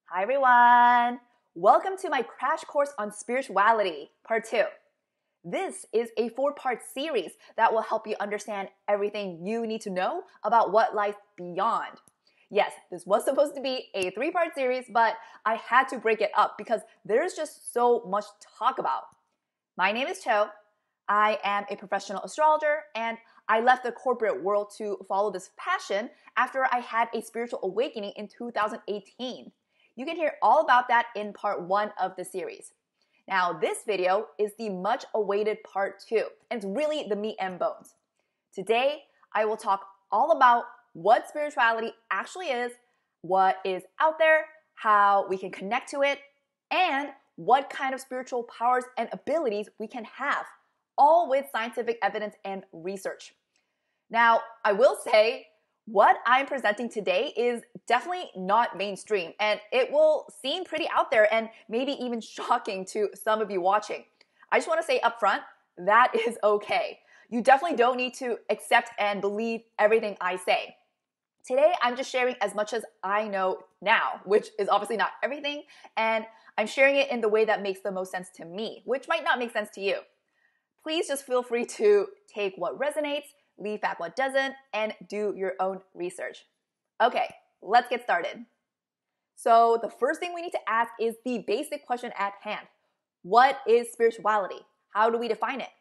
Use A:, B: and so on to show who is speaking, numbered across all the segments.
A: Hi everyone! Welcome to my crash course on spirituality, part 2. This is a 4-part series that will help you understand everything you need to know about what lies beyond. Yes, this was supposed to be a 3-part series, but I had to break it up because there's just so much to talk about. My name is Cho. I am a professional astrologer, and I left the corporate world to follow this passion after I had a spiritual awakening in 2018. You can hear all about that in part 1 of the series. Now, this video is the much awaited part 2, and it's really the meat and bones. Today, I will talk all about what spirituality actually is, what is out there, how we can connect to it, and what kind of spiritual powers and abilities we can have, all with scientific evidence and research. Now, I will say, what I'm presenting today is definitely not mainstream, and it will seem pretty out there and maybe even shocking to some of you watching. I just want to say up front, that is okay. You definitely don't need to accept and believe everything I say. Today, I'm just sharing as much as I know now, which is obviously not everything, and I'm sharing it in the way that makes the most sense to me, which might not make sense to you. Please just feel free to take what resonates, leave back what doesn't, and do your own research. Okay, let's get started. So the first thing we need to ask is the basic question at hand. What is spirituality? How do we define it?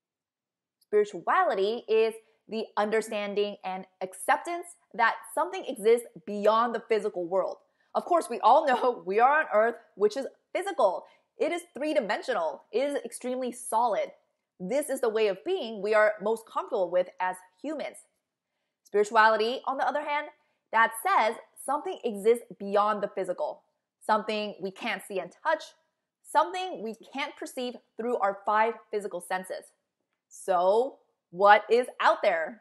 A: Spirituality is the understanding and acceptance that something exists beyond the physical world. Of course, we all know we are on Earth, which is physical. It is 3-dimensional. It is extremely solid. This is the way of being we are most comfortable with as humans. Spirituality, on the other hand, that says something exists beyond the physical, something we can't see and touch, something we can't perceive through our 5 physical senses. So, what is out there?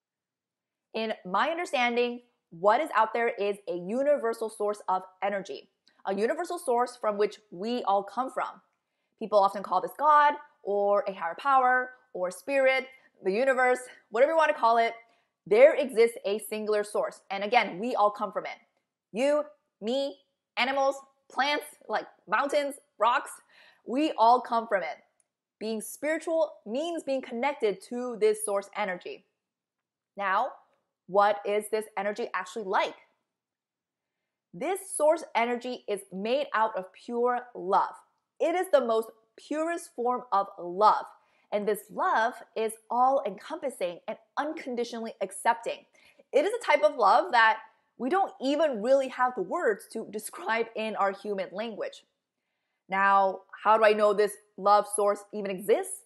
A: In my understanding, what is out there is a universal source of energy, a universal source from which we all come from. People often call this God, or a higher power, or spirit, the universe, whatever you want to call it. There exists a singular source. And again, we all come from it. You, me, animals, plants, like mountains, rocks, we all come from it. Being spiritual means being connected to this source energy. Now, what is this energy actually like? This source energy is made out of pure love. It is the most purest form of love. And this love is all-encompassing and unconditionally accepting. It is a type of love that we don't even really have the words to describe in our human language. Now, how do I know this love source even exists?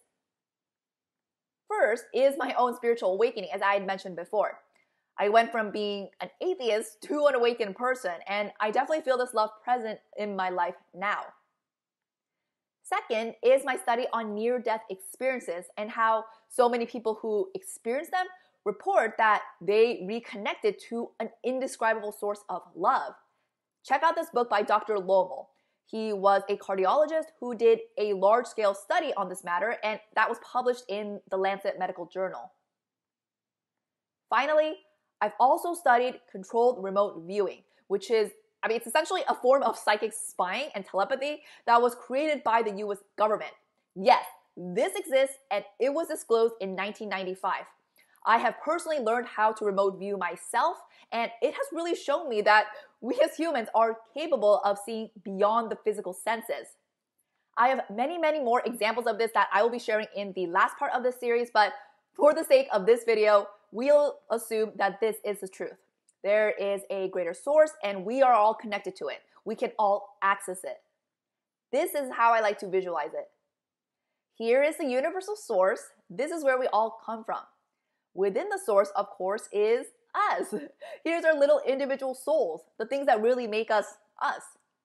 A: First is my own spiritual awakening, as I had mentioned before. I went from being an atheist to an awakened person, and I definitely feel this love present in my life now. Second is my study on near-death experiences and how so many people who experience them report that they reconnected to an indescribable source of love. Check out this book by Dr. Lommel. He was a cardiologist who did a large-scale study on this matter, and that was published in the Lancet Medical Journal. Finally, I've also studied controlled remote viewing, which is it's essentially a form of psychic spying and telepathy that was created by the US government. Yes, this exists and it was disclosed in 1995. I have personally learned how to remote view myself, and it has really shown me that we as humans are capable of seeing beyond the physical senses. I have many more examples of this that I will be sharing in the last part of this series, but for the sake of this video, we'll assume that this is the truth. There is a greater source, and we are all connected to it. We can all access it. This is how I like to visualize it. Here is the universal source. This is where we all come from. Within the source, of course, is us. Here's our little individual souls, the things that really make us us.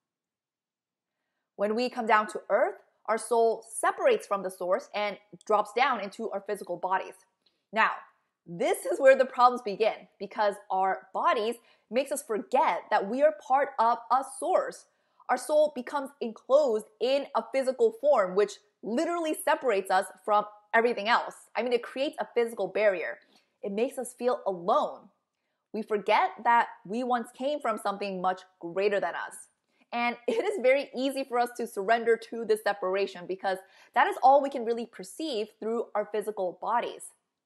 A: When we come down to Earth, our soul separates from the source and drops down into our physical bodies. Now, this is where the problems begin because our bodies makes us forget that we are part of a source. Our soul becomes enclosed in a physical form, which literally separates us from everything else. It creates a physical barrier. It makes us feel alone. We forget that we once came from something much greater than us. And it is very easy for us to surrender to this separation because that is all we can really perceive through our physical bodies.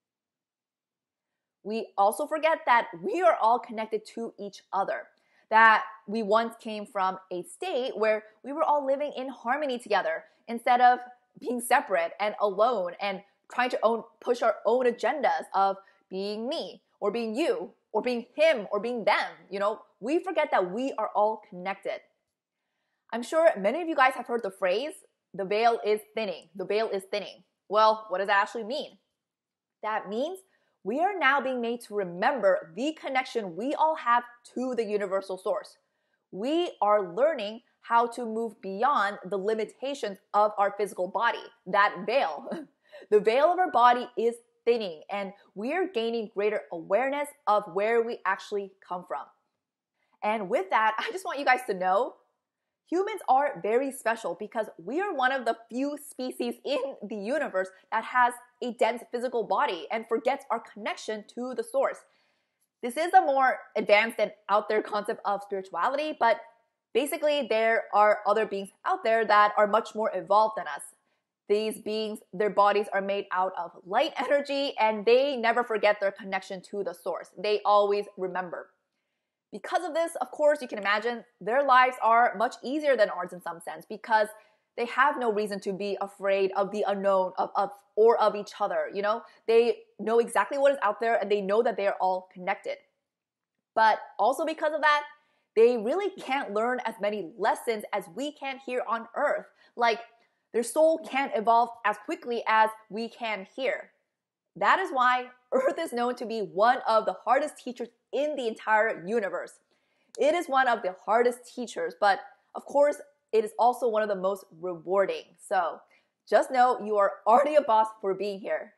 A: We also forget that we are all connected to each other, that we once came from a state where we were all living in harmony together instead of being separate and alone and trying to push our own agendas of being me or being you or being him or being them. We forget that we are all connected. I'm sure many of you guys have heard the phrase, the veil is thinning. The veil is thinning. Well, what does that actually mean? That means we are now being made to remember the connection we all have to the universal source. We are learning how to move beyond the limitations of our physical body, that veil. The veil of our body is thinning, and we are gaining greater awareness of where we actually come from. And with that, I just want you guys to know, humans are very special because we are one of the few species in the universe that has a dense physical body and forgets our connection to the source. This is a more advanced and out there concept of spirituality, but basically there are other beings out there that are much more evolved than us. These beings, their bodies are made out of light energy and they never forget their connection to the source. They always remember. Because of this, of course, you can imagine their lives are much easier than ours in some sense because they have no reason to be afraid of the unknown or of each other. They know exactly what is out there and they know that they are all connected. But also because of that, they really can't learn as many lessons as we can here on Earth. Like, their soul can't evolve as quickly as we can here. That is why Earth is known to be one of the hardest teachers in the entire universe. It is one of the hardest teachers, but of course, it is also one of the most rewarding. So just know you are already a boss for being here.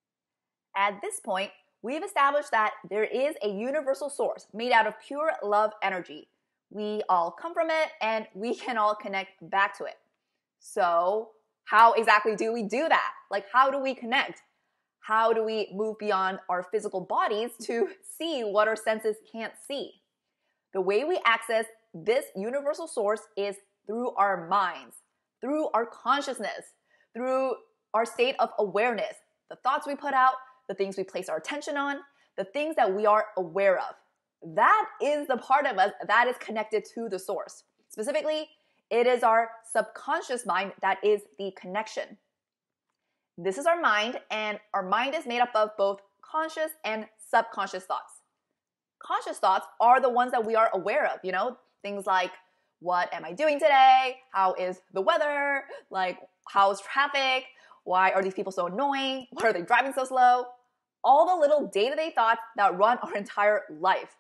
A: At this point, we've established that there is a universal source made out of pure love energy. We all come from it and we can all connect back to it. So how exactly do we do that? Like, how do we connect? How do we move beyond our physical bodies to see what our senses can't see? The way we access this universal source is through our minds, through our consciousness, through our state of awareness, the thoughts we put out, the things we place our attention on, the things that we are aware of. That is the part of us that is connected to the source. Specifically, it is our subconscious mind that is the connection. This is our mind, and our mind is made up of both conscious and subconscious thoughts. Conscious thoughts are the ones that we are aware of, things like, what am I doing today? How is the weather? Like, how's traffic? Why are these people so annoying? Why are they driving so slow? All the little day-to-day thoughts that run our entire life.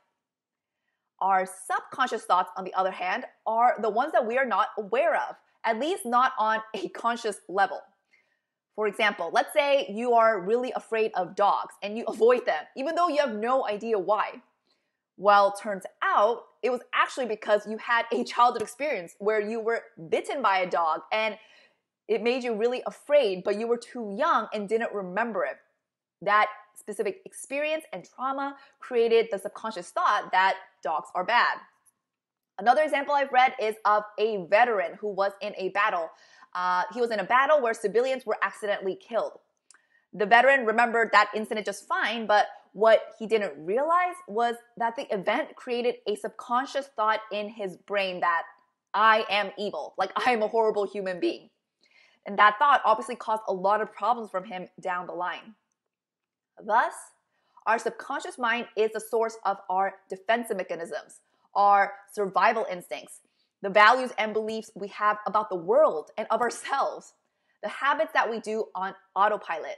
A: Our subconscious thoughts, on the other hand, are the ones that we are not aware of, at least not on a conscious level. For example, let's say you are really afraid of dogs and you avoid them, even though you have no idea why. Well, turns out it was actually because you had a childhood experience where you were bitten by a dog and it made you really afraid, but you were too young and didn't remember it. That specific experience and trauma created the subconscious thought that dogs are bad. Another example I've read is of a veteran who was in a battle. He was in a battle where civilians were accidentally killed. The veteran remembered that incident just fine, but what he didn't realize was that the event created a subconscious thought in his brain that I am evil, like I am a horrible human being. And that thought obviously caused a lot of problems from him down the line. Thus, our subconscious mind is the source of our defensive mechanisms, our survival instincts, the values and beliefs we have about the world and of ourselves, the habits that we do on autopilot.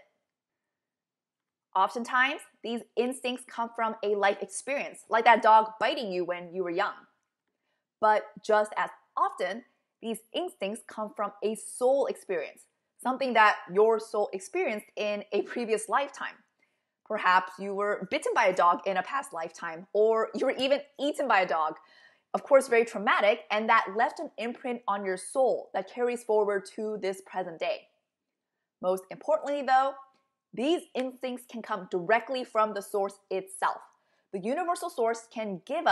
A: Oftentimes, these instincts come from a life experience, like that dog biting you when you were young. But just as often, these instincts come from a soul experience, something that your soul experienced in a previous lifetime. Perhaps you were bitten by a dog in a past lifetime, or you were even eaten by a dog. Of course, very traumatic, and that left an imprint on your soul that carries forward to this present day. Most importantly, though, these instincts can come directly from the source itself. The universal source can give us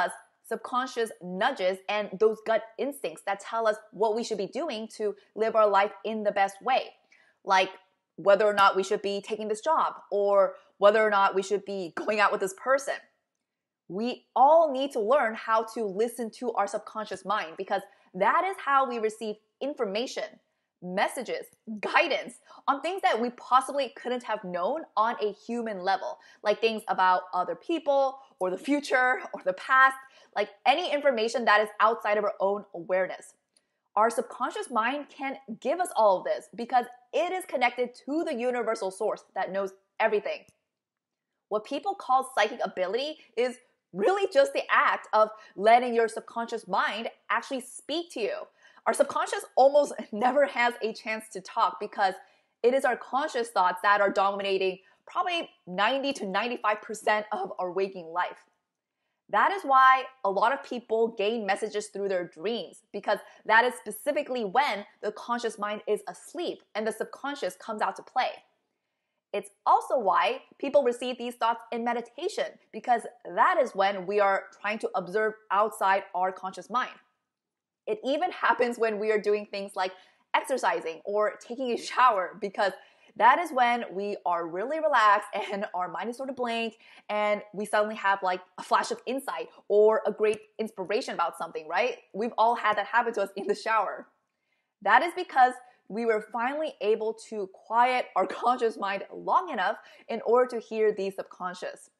A: subconscious nudges and those gut instincts that tell us what we should be doing to live our life in the best way. Like whether or not we should be taking this job or whether or not we should be going out with this person. We all need to learn how to listen to our subconscious mind because that is how we receive information, messages, guidance on things that we possibly couldn't have known on a human level, like things about other people or the future or the past, like any information that is outside of our own awareness. Our subconscious mind can give us all of this because it is connected to the universal source that knows everything. What people call psychic ability is really just the act of letting your subconscious mind actually speak to you. Our subconscious almost never has a chance to talk because it is our conscious thoughts that are dominating probably 90 to 95% of our waking life. That is why a lot of people gain messages through their dreams because that is specifically when the conscious mind is asleep and the subconscious comes out to play. It's also why people receive these thoughts in meditation because that is when we are trying to observe outside our conscious mind. It even happens when we are doing things like exercising or taking a shower because that is when we are really relaxed and our mind is sort of blank and we suddenly have like a flash of insight or a great inspiration about something, right? We've all had that happen to us in the shower. That is because we were finally able to quiet our conscious mind long enough in order to hear the subconscious.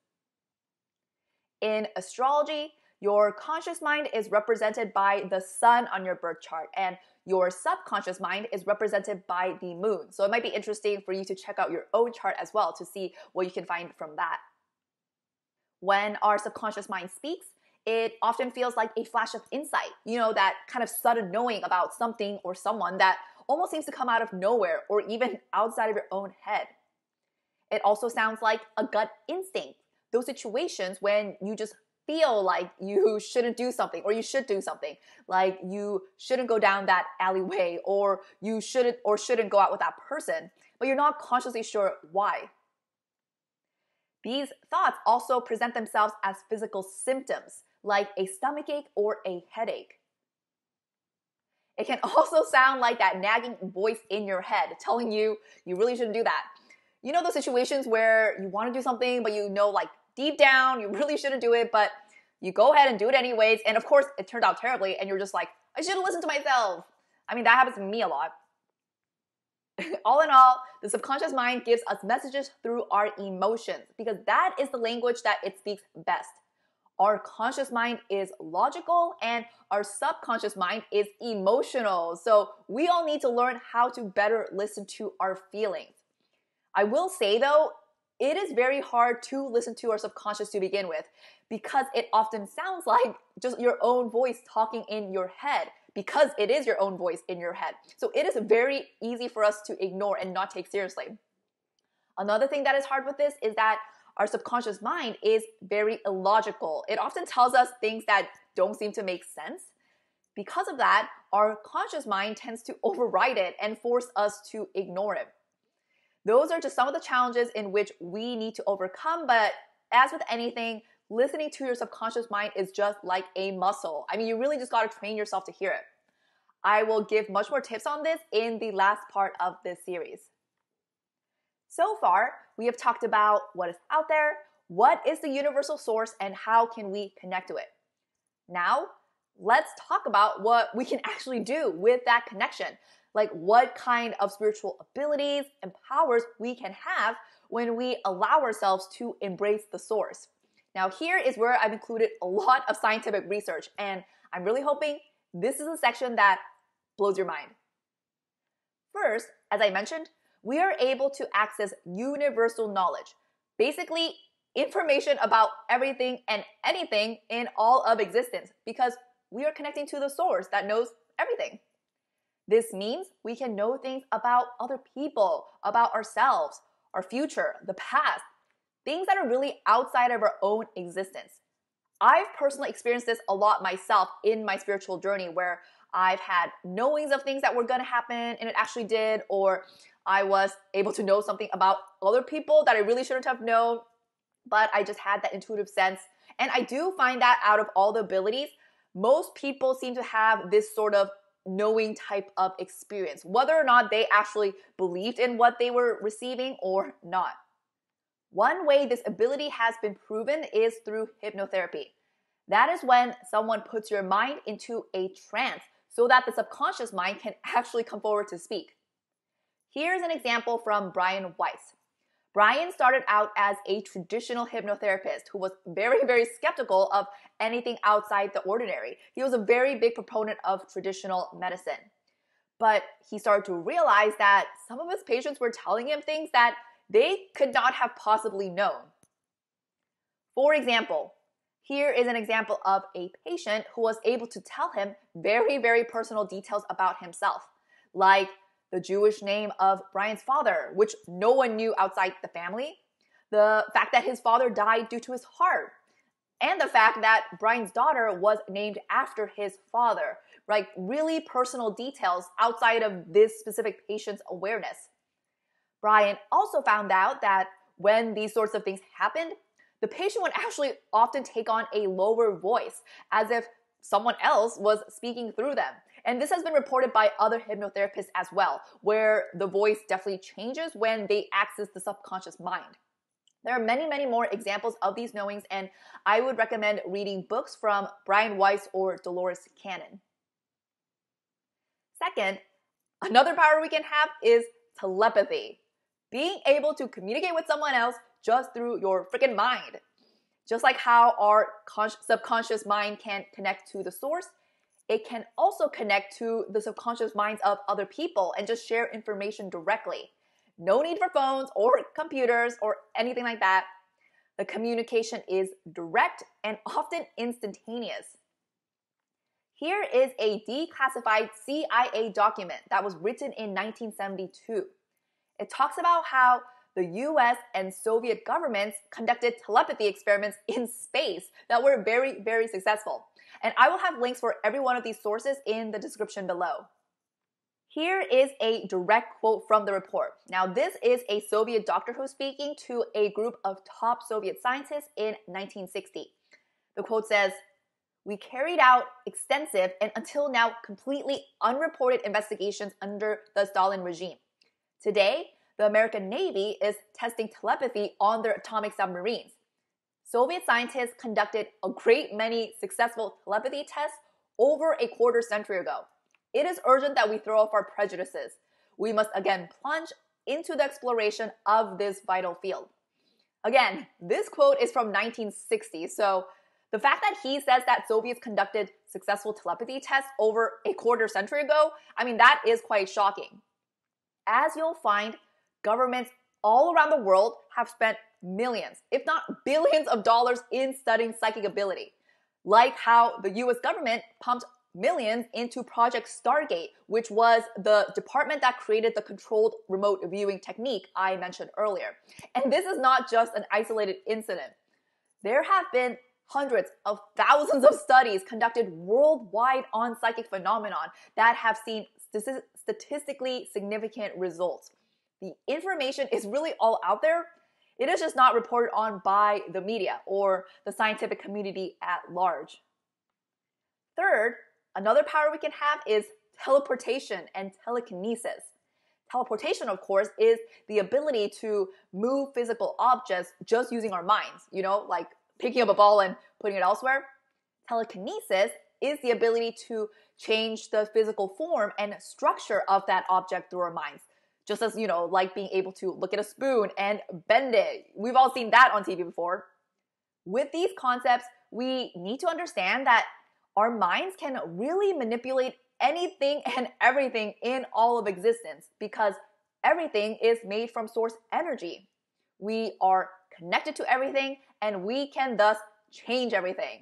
A: In astrology, your conscious mind is represented by the sun on your birth chart, and your subconscious mind is represented by the moon. So it might be interesting for you to check out your own chart as well to see what you can find from that. When our subconscious mind speaks, it often feels like a flash of insight, that kind of sudden knowing about something or someone that almost seems to come out of nowhere or even outside of your own head. It also sounds like a gut instinct, those situations when you just feel like you shouldn't do something or you should do something, like you shouldn't go down that alleyway or you shouldn't go out with that person, but you're not consciously sure why. These thoughts also present themselves as physical symptoms, like a stomachache or a headache. It can also sound like that nagging voice in your head telling you really shouldn't do that. You know those situations where you want to do something, but like deep down you really shouldn't do it, but you go ahead and do it anyways, and of course it turned out terribly, and you're just like, I should have listened to myself. I mean, that happens to me a lot. All in all, the subconscious mind gives us messages through our emotions because that is the language that it speaks best. Our conscious mind is logical and our subconscious mind is emotional. So we all need to learn how to better listen to our feelings. I will say though, it is very hard to listen to our subconscious to begin with because it often sounds like just your own voice talking in your head because it is your own voice in your head. So it is very easy for us to ignore and not take seriously. Another thing that is hard with this is that our subconscious mind is very illogical. It often tells us things that don't seem to make sense. Because of that, our conscious mind tends to override it and force us to ignore it. Those are just some of the challenges in which we need to overcome, but as with anything, listening to your subconscious mind is just like a muscle. I mean, you really just got to train yourself to hear it. I will give much more tips on this in the last part of this series. So far, we have talked about what is out there, what is the universal source, and how can we connect to it. Now, let's talk about what we can actually do with that connection. Like what kind of spiritual abilities and powers we can have when we allow ourselves to embrace the source. Now, here is where I've included a lot of scientific research, and I'm really hoping this is a section that blows your mind. First, as I mentioned, we are able to access universal knowledge, basically information about everything and anything in all of existence, because we are connecting to the source that knows everything. This means we can know things about other people, about ourselves, our future, the past, things that are really outside of our own existence. I've personally experienced this a lot myself in my spiritual journey where I've had knowings of things that were going to happen and it actually did, or I was able to know something about other people that I really shouldn't have known, but I just had that intuitive sense And I do find that out of all the abilities, most people seem to have this sort of knowing type of experience, whether or not they actually believed in what they were receiving or not. One way this ability has been proven is through hypnotherapy. That is when someone puts your mind into a trance so that the subconscious mind can actually come forward to speak. Here's an example from Brian Weiss. Brian started out as a traditional hypnotherapist who was very, very skeptical of anything outside the ordinary. He was a very big proponent of traditional medicine. But he started to realize that some of his patients were telling him things that they could not have possibly known. For example, here is an example of a patient who was able to tell him very, very personal details about himself, like the Jewish name of Brian's father, which no one knew outside the family, the fact that his father died due to his heart, and the fact that Brian's daughter was named after his father, right? Really personal details outside of this specific patient's awareness. Brian also found out that when these sorts of things happened, the patient would actually often take on a lower voice, as if someone else was speaking through them. And this has been reported by other hypnotherapists as well, where the voice definitely changes when they access the subconscious mind. There are many, many more examples of these knowings, and I would recommend reading books from Brian Weiss or Dolores Cannon. Second, another power we can have is telepathy. Being able to communicate with someone else just through your freaking mind. Just like how our subconscious mind can connect to the source, it can also connect to the subconscious minds of other people and just share information directly. No need for phones or computers or anything like that. The communication is direct and often instantaneous. Here is a declassified CIA document that was written in 1972. It talks about how the US and Soviet governments conducted telepathy experiments in space that were very, very successful. And I will have links for every one of these sources in the description below. Here is a direct quote from the report. Now, this is a Soviet doctor who's speaking to a group of top Soviet scientists in 1960. The quote says, "We carried out extensive and until now completely unreported investigations under the Stalin regime. Today, the American Navy is testing telepathy on their atomic submarines. Soviet scientists conducted a great many successful telepathy tests over a quarter century ago. It is urgent that we throw off our prejudices. We must again plunge into the exploration of this vital field." Again, this quote is from 1960, so the fact that he says that Soviets conducted successful telepathy tests over a quarter century ago, that is quite shocking. As you'll find, governments all around the world have spent millions, if not billions of dollars in studying psychic ability. Like how the US government pumped millions into Project Stargate, which was the department that created the controlled remote viewing technique I mentioned earlier. And this is not just an isolated incident. There have been hundreds of thousands of studies conducted worldwide on psychic phenomenon that have seen statistically significant results. The information is really all out there. It is just not reported on by the media or the scientific community at large. Third, another power we can have is teleportation and telekinesis. Teleportation, of course, is the ability to move physical objects just using our minds, like picking up a ball and putting it elsewhere. Telekinesis is the ability to change the physical form and structure of that object through our minds. Just as, like being able to look at a spoon and bend it. We've all seen that on TV before. With these concepts, we need to understand that our minds can really manipulate anything and everything in all of existence because everything is made from source energy. We are connected to everything and we can thus change everything.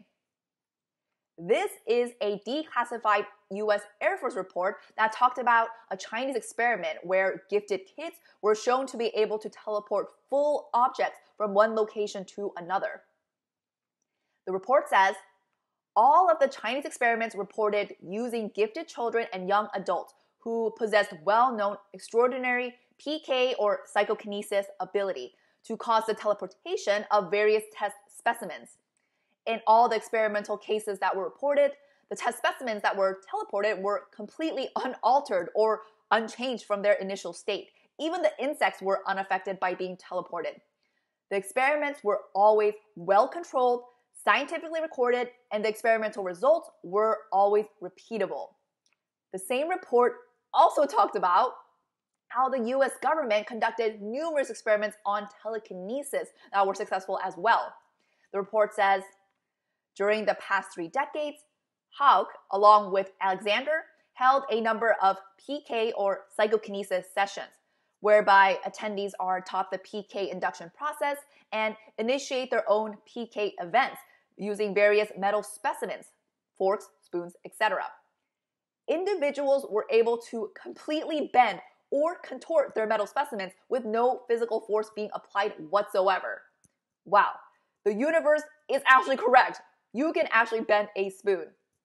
A: This is a declassified US Air Force report that talked about a Chinese experiment where gifted kids were shown to be able to teleport full objects from one location to another. The report says, all of the Chinese experiments reported using gifted children and young adults who possessed well-known extraordinary PK or psychokinesis ability to cause the teleportation of various test specimens. in all the experimental cases that were reported, the test specimens that were teleported were completely unaltered or unchanged from their initial state. Even the insects were unaffected by being teleported. The experiments were always well controlled, scientifically recorded, and the experimental results were always repeatable. The same report also talked about how the US government conducted numerous experiments on telekinesis that were successful as well. The report says, during the past 3 decades, Hauck, along with Alexander, held a number of PK or psychokinesis sessions, whereby attendees are taught the PK induction process and initiate their own PK events using various metal specimens, forks, spoons, etc. Individuals were able to completely bend or contort their metal specimens with no physical force being applied whatsoever. Wow, the universe is actually correct. You can actually bend a spoon.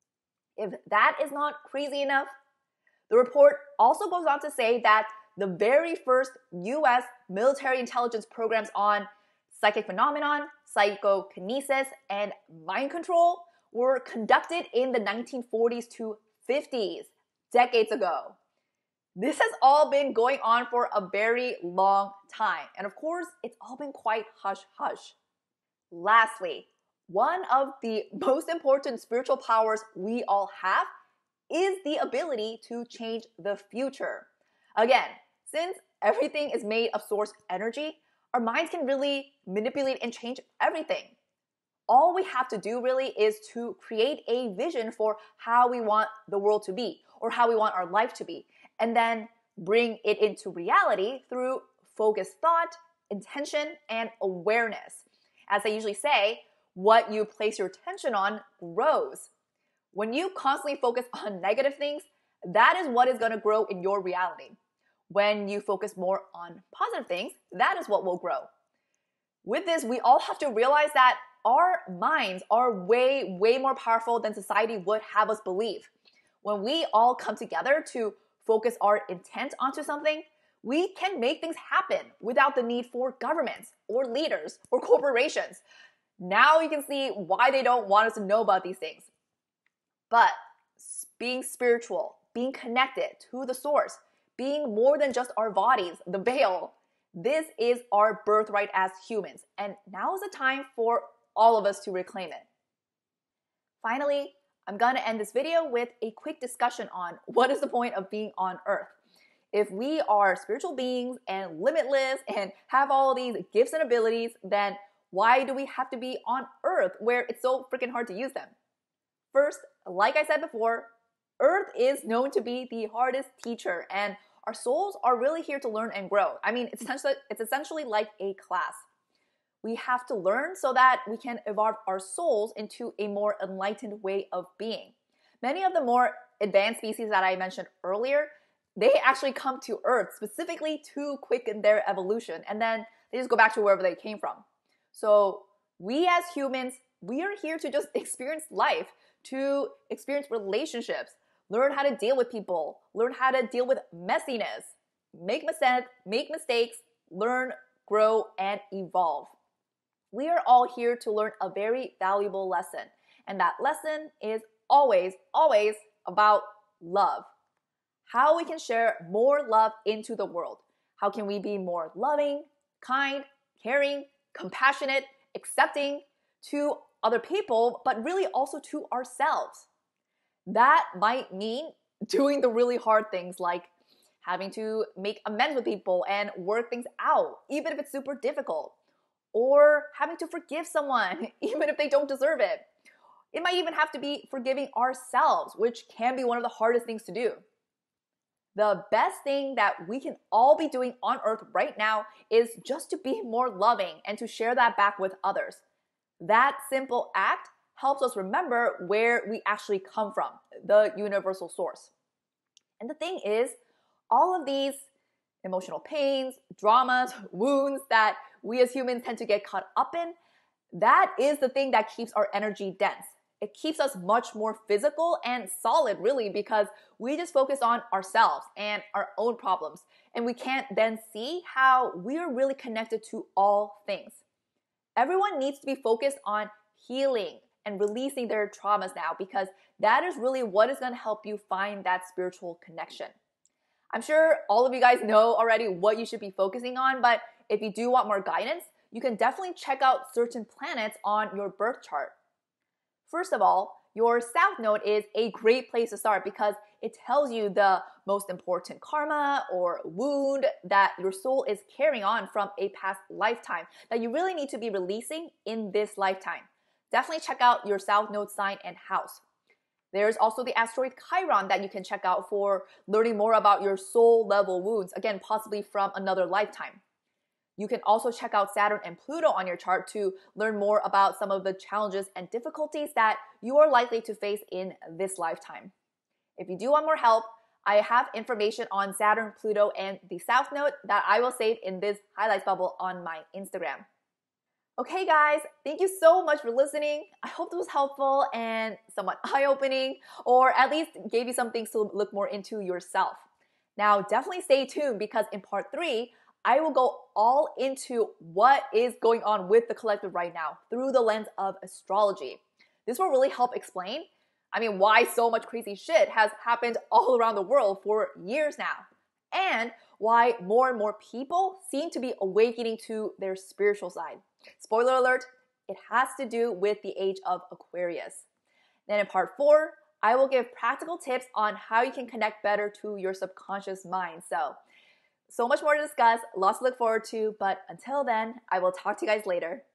A: If that is not crazy enough, the report also goes on to say that the very first US military intelligence programs on psychic phenomenon, psychokinesis, and mind control were conducted in the 1940s to 50s, decades ago. This has all been going on for a very long time, and of course, it's all been quite hush-hush. Lastly, one of the most important spiritual powers we all have is the ability to change the future. Again, since everything is made of source energy, our minds can really manipulate and change everything. All we have to do really is to create a vision for how we want the world to be or how we want our life to be, and then bring it into reality through focused thought, intention, and awareness. As I usually say, what you place your attention on grows. When you constantly focus on negative things, that is what is going to grow in your reality. When you focus more on positive things, that is what will grow. With this, we all have to realize that our minds are way, way more powerful than society would have us believe. When we all come together to focus our intent onto something, we can make things happen without the need for governments or leaders or corporations. Now you can see why they don't want us to know about these things. But being spiritual, being connected to the source, being more than just our bodies, the veil, this is our birthright as humans. And now is the time for all of us to reclaim it. Finally, I'm going to end this video with a quick discussion on what is the point of being on Earth. If we are spiritual beings and limitless and have all these gifts and abilities, then why do we have to be on Earth where it's so freaking hard to use them? First, like I said before, Earth is known to be the hardest teacher, and our souls are really here to learn and grow. I mean, it's essentially like a class. We have to learn so that we can evolve our souls into a more enlightened way of being. Many of the more advanced species that I mentioned earlier, they actually come to Earth specifically to quicken their evolution, and then they just go back to wherever they came from. So we as humans, we are here to just experience life, to experience relationships, learn how to deal with people, learn how to deal with messiness, make mistakes, learn, grow, and evolve. We are all here to learn a very valuable lesson, and that lesson is always, always about love. How we can share more love into the world. How can we be more loving, kind, caring, compassionate, accepting to other people, but really also to ourselves. That might mean doing the really hard things like having to make amends with people and work things out, even if it's super difficult. Or having to forgive someone, even if they don't deserve it. It might even have to be forgiving ourselves, which can be one of the hardest things to do. The best thing that we can all be doing on Earth right now is just to be more loving and to share that back with others. That simple act helps us remember where we actually come from, the universal source. And the thing is, all of these emotional pains, dramas, wounds that we as humans tend to get caught up in, that is the thing that keeps our energy dense. It keeps us much more physical and solid, really, because we just focus on ourselves and our own problems. And we can't then see how we are really connected to all things. Everyone needs to be focused on healing and releasing their traumas now, because that is really what is going to help you find that spiritual connection. I'm sure all of you guys know already what you should be focusing on, but if you do want more guidance, you can definitely check out certain planets on your birth chart. First of all, your South Node is a great place to start because it tells you the most important karma or wound that your soul is carrying on from a past lifetime that you really need to be releasing in this lifetime. Definitely check out your South Node sign and house. There's also the asteroid Chiron that you can check out for learning more about your soul level wounds, again, possibly from another lifetime. You can also check out Saturn and Pluto on your chart to learn more about some of the challenges and difficulties that you are likely to face in this lifetime. If you do want more help, I have information on Saturn, Pluto, and the South Node that I will save in this highlights bubble on my Instagram. Okay guys, thank you so much for listening. I hope this was helpful and somewhat eye-opening, or at least gave you some things to look more into yourself. Now definitely stay tuned because in part 3, I will go all into what is going on with the collective right now through the lens of astrology. This will really help explain, why so much crazy shit has happened all around the world for years now, and why more and more people seem to be awakening to their spiritual side. Spoiler alert, it has to do with the age of Aquarius. Then in part 4, I will give practical tips on how you can connect better to your subconscious mind. So much more to discuss, lots to look forward to, but until then, I will talk to you guys later.